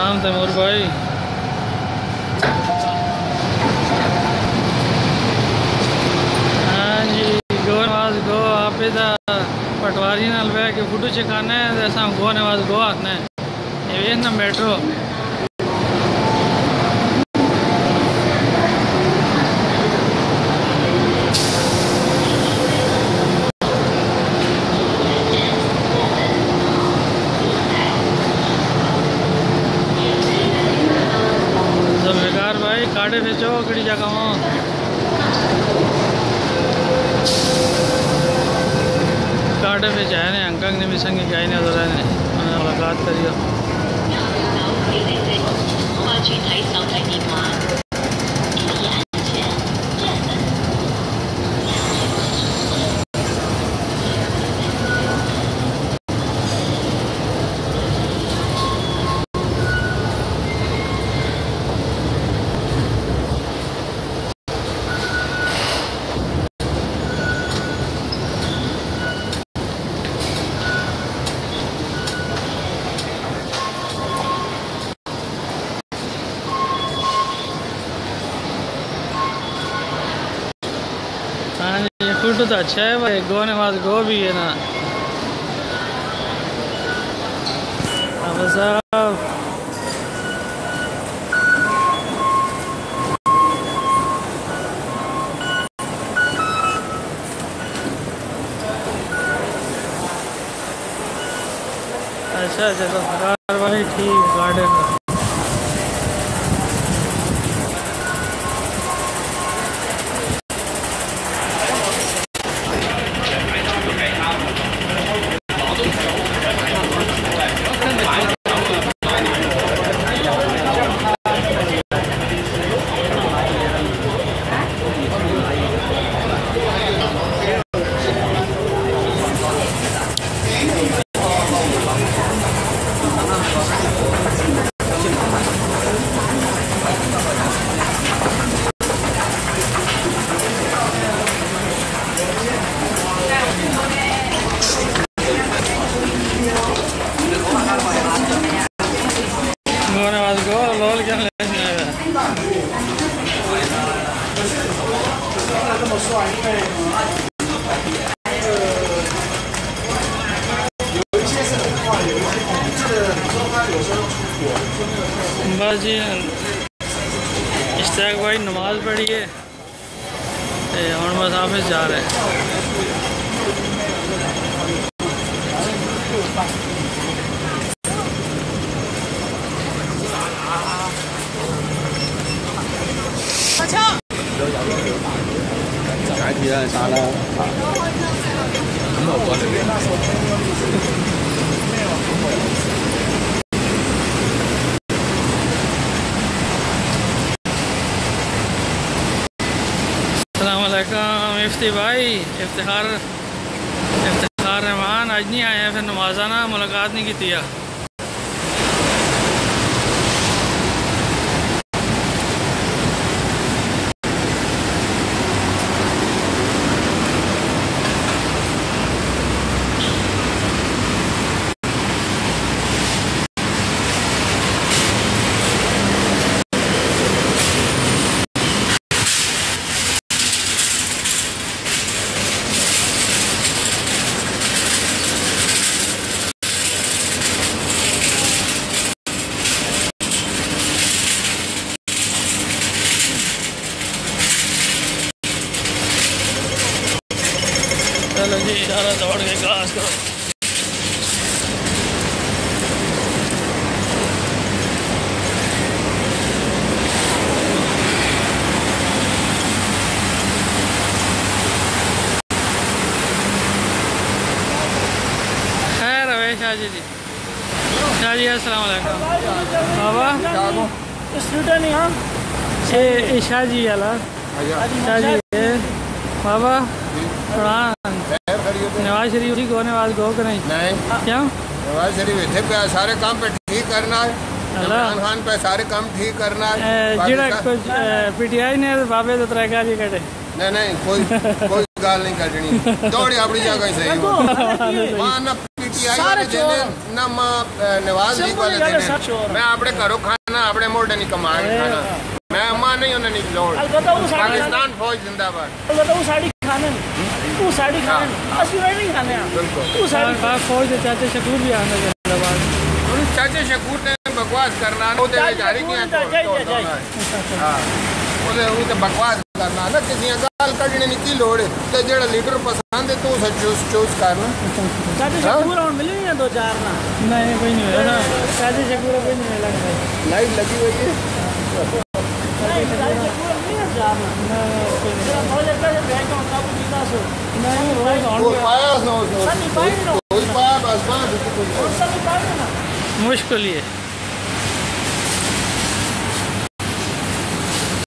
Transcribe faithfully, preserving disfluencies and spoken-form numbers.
सलाम तैमूर भाई। हाँ जी, गो नवाज गो आप पटवारी नाल बह के फोटो चखाने असा गो नवाज गो आखना है ये ना मेट्रो काटे बेचो कड़ी जगह काटे बेच है ने अंकल ने भी संगे गए ने उधर ने मुलाकात करियो। फोटो तो अच्छा है भाई, गो नवाज गो भी है ना साहब। अच्छा चलो भाई ठीक गार्डन का बस जी इश्ताक भाई नमाज पढ़िए हम बस ऑफिस जा रहे हैं। अस्सलामुअलैकुम इफ्ती भाई, इफ्तिखार इफ्तिखार रहमान आज नहीं आए हैं, फिर नमाजाना मुलाकात नहीं की थी। चलो जी इशारा दौड़ के क्लास करो। खैर अवे शाह जी जी शाह जी अस्सलाम वालेकुम बाबा स्टूडेंट यहाँ से शाह जी अला शाह जी बाबा नवाज शरीफ ठीक होने वाले गो कर नहीं क्या नवाज शरीफ इतने पे सारे काम पे ठीक करना है, इमरान खान पे सारे काम ठीक करना है। जिड़ा कुछ पीटीआई ने बाबे तो तरह गाली कटे नहीं नहीं कोई कोई गाल नहीं कटनी, दौड़ी अपनी जगह सही वहाँ ना पीठ पीटीआई वाले देने ना मां नवाज लीग वाले देने मैं अपने घरों खाना अपने मोढ़े नहीं कमा के खाना मैं अम्मा नहीं उन्हें नहीं लोड़ पाकिस्तान फौज जिंदाबाद वो साड़ी खाने तू साड़ी खाने असली नहीं खाने तू साड़ी फौज दे चाचा शकूर भी आने जिंदाबाद चाचा शकूर ने बकवास करना ओदे जारी किया हां ओदे वो तो बकवास करना ना किसी गाल कढने नहीं की लोड़ ते जेड़ा लीडर पसंद है तू सच चूज चूज करना चाचा शकूर और मिले नहीं दो चार ना नहीं कोई नहीं है ना चाचा शकूर कोई नहीं लगा लाइट लगी हुई है चाचा शकूर नहीं है चार ना ना मौज का बैंक में सब दीदा सो नहीं रोज ऑन पाया नो कोई पाया बस बात मुश्किल ही है।